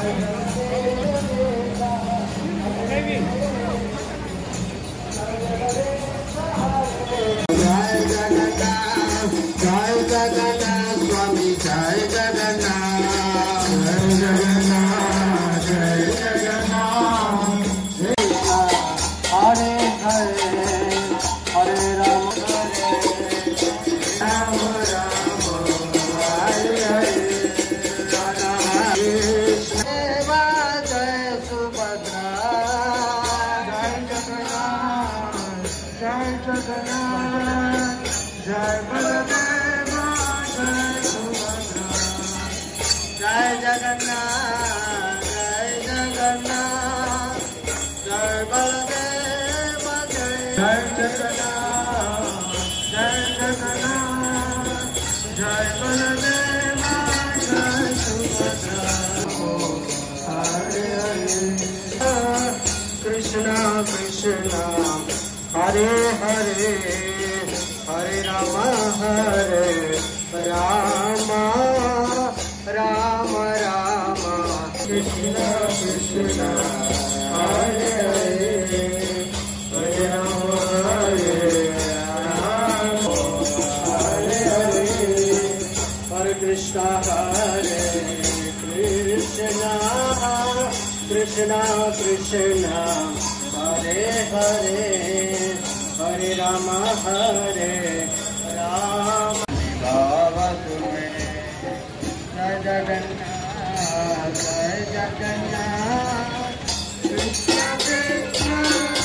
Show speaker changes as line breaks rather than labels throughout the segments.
Krishna Krishna Hare Hare Hare Rama Hare Rama Rama Rama Krishna Krishna Hare Hare Hare Rama Hare Rama Hare Hare Hare Krishna Hare Krishna Krishna Krishna Hare Hare Hare Rama Hare Rama Baba Tumhe Jai Jagannath Jai Jagannath Krishna Krishna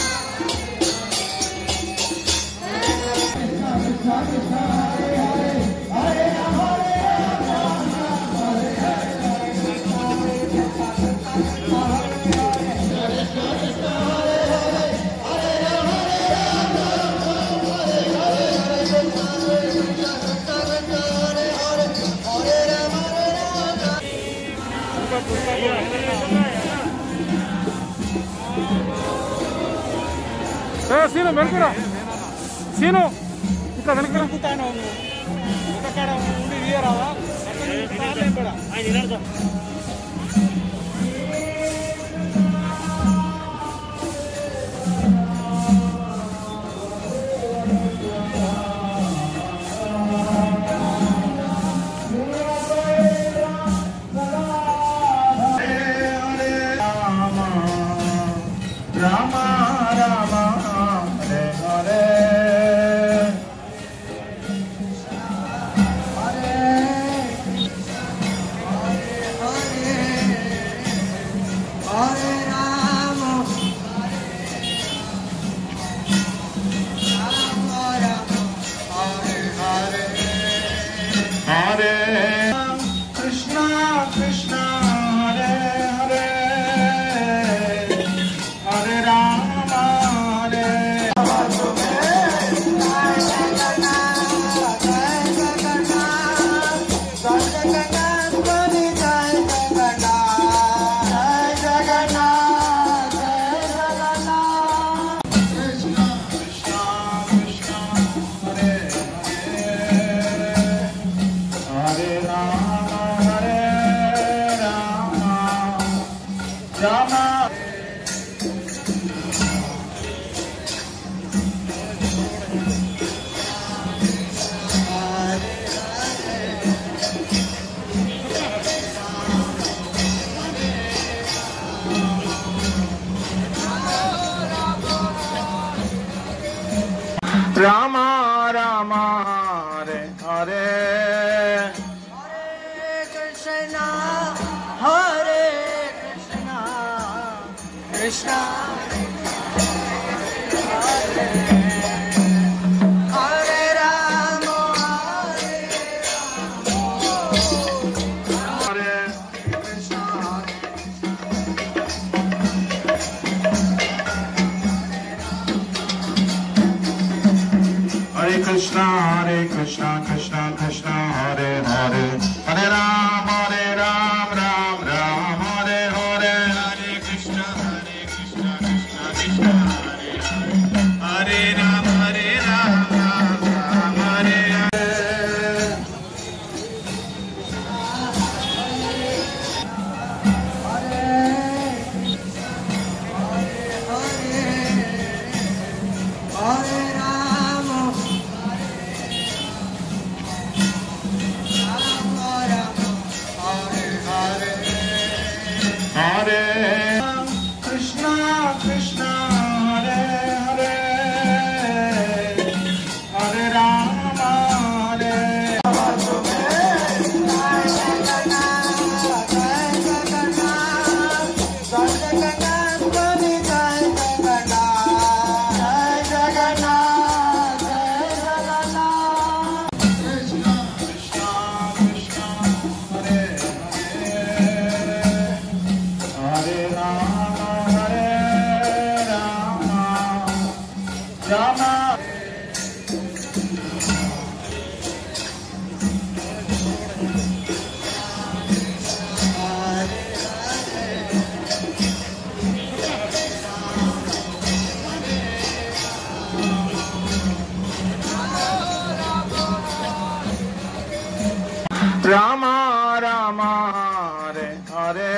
Sino, ven, Sino, kita ven, Rama Rama Hare Hare
Hare Krishna Hare Krishna Krishna Hare Hare Rama Hare Hare Krishna
Hare Krishna Krishna Krishna Hare Hare Hare Ram Ram Ram Hare Hare Hare Krishna Krishna Rama Rama Hare Hare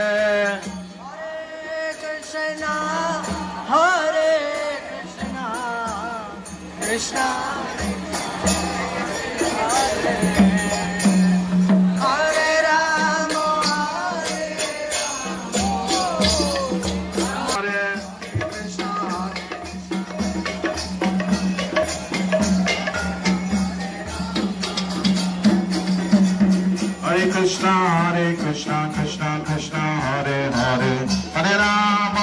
Krishna Hare Krishna Krishna Hare Rama
Hare
Krishna
Hare Krishna Krishna Krishna Hare Hare Hare Rama